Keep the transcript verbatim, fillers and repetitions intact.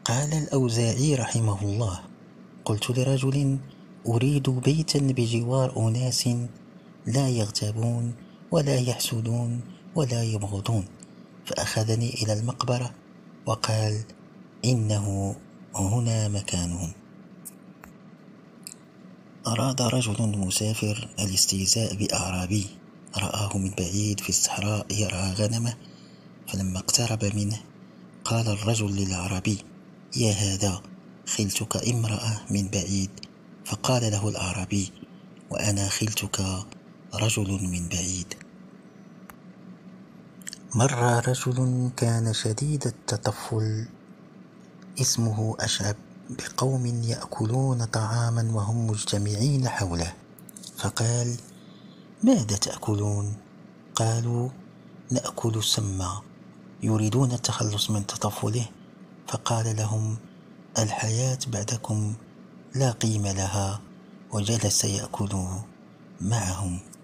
قال الأوزاعي رحمه الله: قلت لرجل: أريد بيتا بجوار أناس لا يغتابون ولا يحسدون ولا يبغضون، فأخذني إلى المقبرة وقال: إنه هنا مكانهم. أراد رجل مسافر الاستهزاء بأعرابي رآه من بعيد في الصحراء يرعى غنمه، فلما اقترب منه قال الرجل للأعرابي: يا هذا، خلتك امرأة من بعيد. فقال له الأعرابي: وأنا خلتك رجل من بعيد. مر رجل كان شديد التطفل اسمه أشعب بقوم يأكلون طعاما وهم مجتمعين حوله، فقال: ماذا تأكلون؟ قالوا: نأكل السم. يريدون التخلص من تطفله، فقال لهم: الحياة بعدكم لا قيمة لها، وجلس يأكل معهم.